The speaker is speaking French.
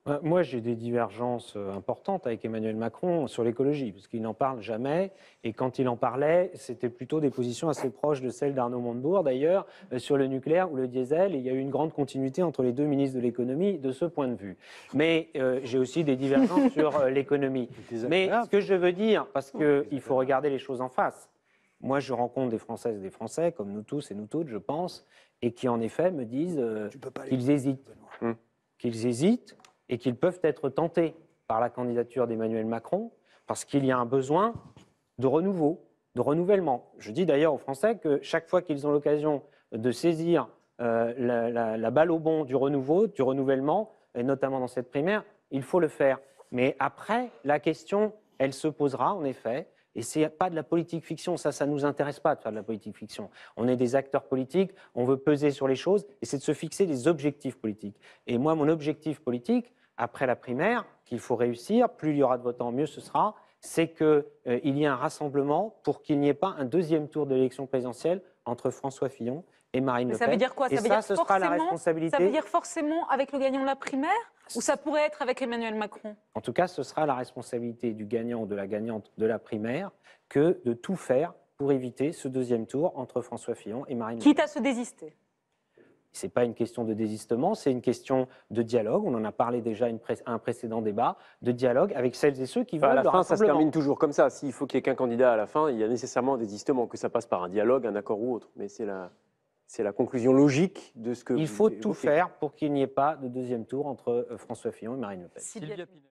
Moi, j'ai des divergences importantes avec Emmanuel Macron sur l'écologie, parce qu'il n'en parle jamais. Et quand il en parlait, c'était plutôt des positions assez proches de celles d'Arnaud Montebourg, d'ailleurs, sur le nucléaire ou le diesel. Et il y a eu une grande continuité entre les deux ministres de l'économie de ce point de vue. Mais j'ai aussi des divergences sur l'économie. Mais ce que je veux dire, parce qu'il faut regarder les choses en face. Moi, je rencontre des Françaises et des Français, comme nous tous et nous toutes, je pense, et qui, en effet, me disent qu'ils hésitent. Qu'ils hésitent et qu'ils peuvent être tentés par la candidature d'Emmanuel Macron, parce qu'il y a un besoin de renouveau, de renouvellement. Je dis d'ailleurs aux Français que chaque fois qu'ils ont l'occasion de saisir la balle au bond du renouveau, du renouvellement, et notamment dans cette primaire, il faut le faire. Mais après, la question, elle se posera en effet. Et ce n'est pas de la politique fiction, ça ne nous intéresse pas de faire de la politique fiction. On est des acteurs politiques, on veut peser sur les choses, et c'est de se fixer des objectifs politiques. Et moi, mon objectif politique, après la primaire, qu'il faut réussir, plus il y aura de votants, mieux ce sera, c'est qu'il y ait un rassemblement pour qu'il n'y ait pas un deuxième tour de l'élection présidentielle entre François Fillon et Marine Le Pen. Ça veut dire quoi? Et ça, ce sera la responsabilité. Ça veut dire forcément avec le gagnant de la primaire ou ça pourrait être avec Emmanuel Macron? En tout cas, ce sera la responsabilité du gagnant ou de la gagnante de la primaire que de tout faire pour éviter ce deuxième tour entre François Fillon et Marine Le Pen. Quitte à se désister. Ce n'est pas une question de désistement, c'est une question de dialogue. On en a parlé déjà à un précédent débat, de dialogue avec celles et ceux qui veulent à la le fin, ça se rassemblement. termine toujours comme ça. S'il faut qu'il y ait qu'un candidat à la fin, il y a nécessairement un désistement, que ça passe par un dialogue, un accord ou autre. Mais c'est la conclusion logique de ce que Il vous faut évoquez. tout faire pour qu'il n'y ait pas de deuxième tour entre François Fillon et Marine Le Pen.